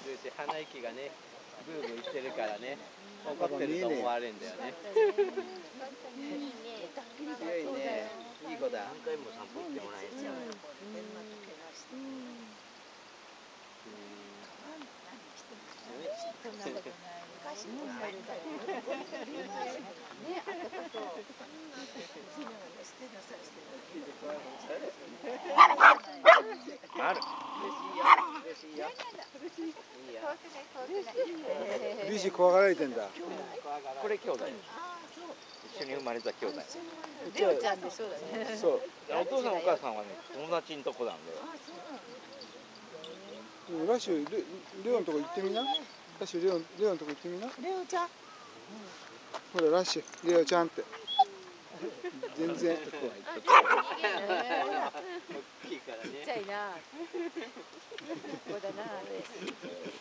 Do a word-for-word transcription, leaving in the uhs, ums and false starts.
るし、鼻息がね、ブーブー言ってるからね、怒ってると思われるんだよね。強いね、いい子だ。 何回も散歩行ってもらえちゃう。 そんなことない。昔もトンネルだよ。ね、あったかそう。 ある。嬉しいよ。嬉しいよ。いいよ。 ルーシー怖がられてんだ。 これ兄弟。一緒に生まれた兄弟。 レオちゃんでしょうだね。 そう。 お父さんお母さんはね、友達んとこなんで。 ラッシュ、レ、レオのとこ行ってみな。ラッシュ、レオ、レオのとこ行ってみな。 レオちゃん。 ほら、ラッシュ、レオちゃんって。全然。 大きいからね。 ちっちゃいな。ここだな。